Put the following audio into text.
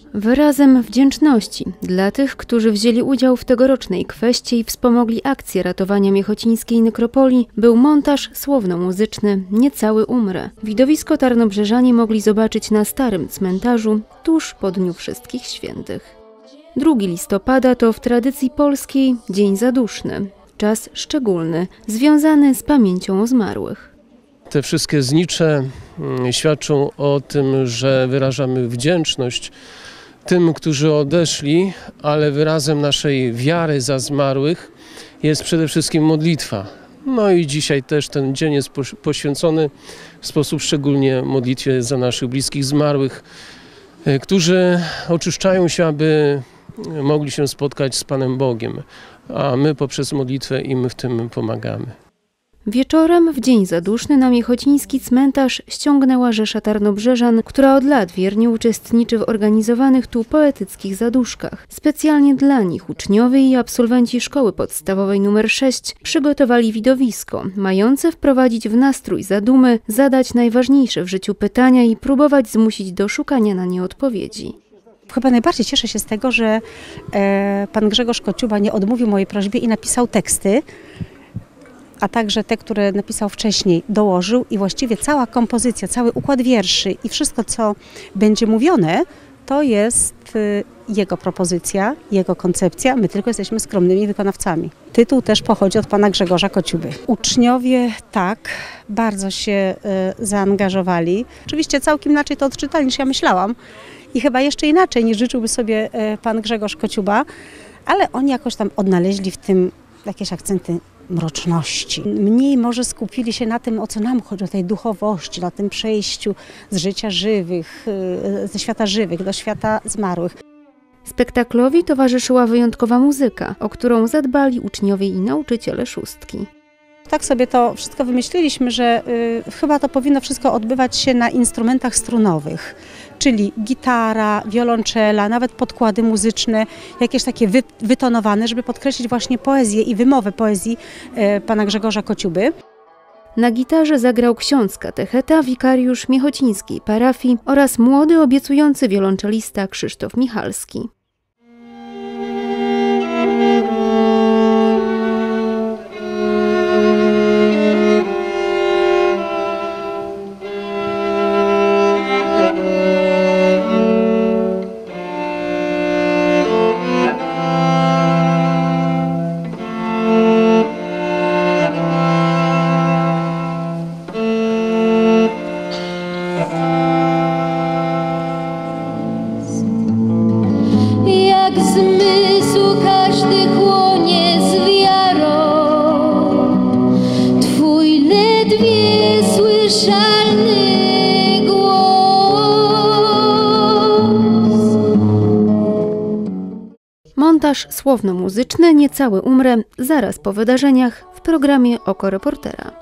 Wyrazem wdzięczności dla tych, którzy wzięli udział w tegorocznej kweście i wspomogli akcję ratowania miechocińskiej nekropolii, był montaż słowno-muzyczny Niecały umrę. Widowisko tarnobrzeżanie mogli zobaczyć na starym cmentarzu tuż po Dniu Wszystkich Świętych. 2 listopada to w tradycji polskiej Dzień Zaduszny, czas szczególny, związany z pamięcią o zmarłych. Te wszystkie znicze świadczą o tym, że wyrażamy wdzięczność tym, którzy odeszli, ale wyrazem naszej wiary za zmarłych jest przede wszystkim modlitwa. No i dzisiaj też ten dzień jest poświęcony w sposób szczególnie modlitwie za naszych bliskich zmarłych, którzy oczyszczają się, aby mogli się spotkać z Panem Bogiem, a my poprzez modlitwę im w tym pomagamy. Wieczorem w Dzień Zaduszny na miechociński cmentarz ściągnęła rzesza tarnobrzeżan, która od lat wiernie uczestniczy w organizowanych tu poetyckich zaduszkach. Specjalnie dla nich uczniowie i absolwenci szkoły podstawowej nr 6 przygotowali widowisko, mające wprowadzić w nastrój zadumy, zadać najważniejsze w życiu pytania i próbować zmusić do szukania na nie odpowiedzi. Chyba najbardziej cieszę się z tego, że pan Grzegorz Kociuba nie odmówił mojej prośbie i napisał teksty, a także te, które napisał wcześniej, dołożył i właściwie cała kompozycja, cały układ wierszy i wszystko, co będzie mówione, to jest jego propozycja, jego koncepcja. My tylko jesteśmy skromnymi wykonawcami. Tytuł też pochodzi od pana Grzegorza Kociuby. Uczniowie tak bardzo się zaangażowali. Oczywiście całkiem inaczej to odczytali niż ja myślałam i chyba jeszcze inaczej niż życzyłby sobie pan Grzegorz Kociuba, ale oni jakoś tam odnaleźli w tym jakieś akcenty mroczności. Mniej może skupili się na tym, o co nam chodzi, o tej duchowości, na tym przejściu z życia żywych, ze świata żywych do świata zmarłych. Spektaklowi towarzyszyła wyjątkowa muzyka, o którą zadbali uczniowie i nauczyciele szóstki. Tak sobie to wszystko wymyśliliśmy, że chyba to powinno wszystko odbywać się na instrumentach strunowych, czyli gitara, wiolonczela, nawet podkłady muzyczne, jakieś takie wytonowane, żeby podkreślić właśnie poezję i wymowę poezji pana Grzegorza Kociuby. Na gitarze zagrał ksiądz katecheta, wikariusz miechocińskiej parafii oraz młody, obiecujący wiolonczelista Krzysztof Michalski. Zmysł każdy chłonie z wiarą, Twój ledwie słyszalny głos. Montaż słowno-muzyczny Niecały umrę zaraz po wydarzeniach w programie Oko Reportera.